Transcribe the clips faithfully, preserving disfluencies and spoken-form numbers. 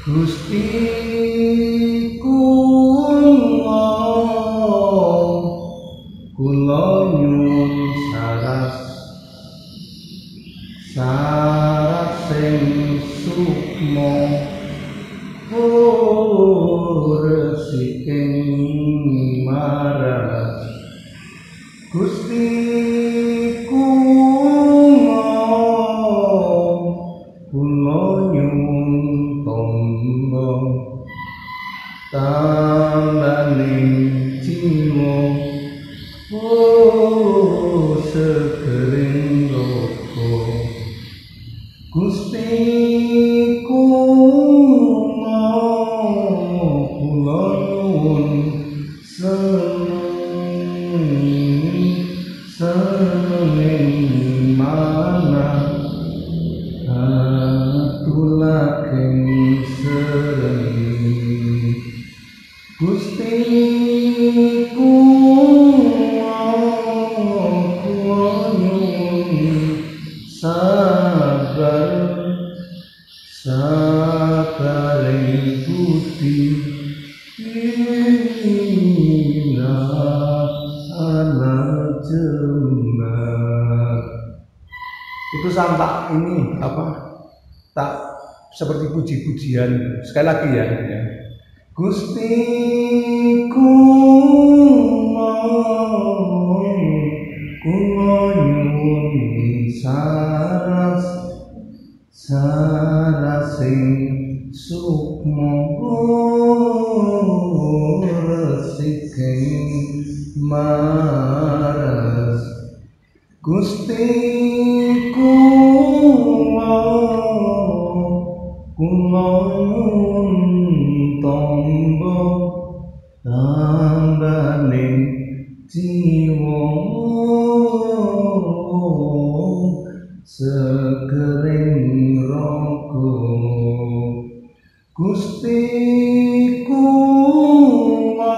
Gusti kula kula nyuwun saras saras sing sukma resiking maras Gusti kula kula nyuwun tangga tambaning jiwa oh segering loko Gusti kula kula nyuwun seneng seneng manah atulaken sereng Gusti kula kula nyuwun sabar sabaring budi ina anak jembar. Itu sampai ini apa tak seperti puji-pujian sekali lagi ya, ya. Gusti kula kula nyuwun saras saras sing sukma resiking maras Gusti kula kula nyuwun tangga tambaning jiwa segering raga Gusti kula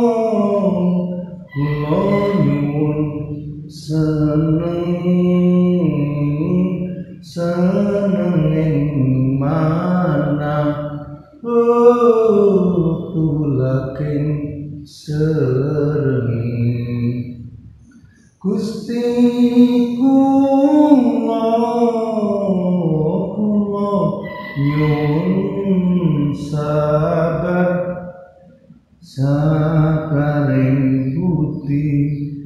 kula nyuwun seneng seneng manah oh tulaken sereng Gusti kula kula nyuwun sabar sabaring budi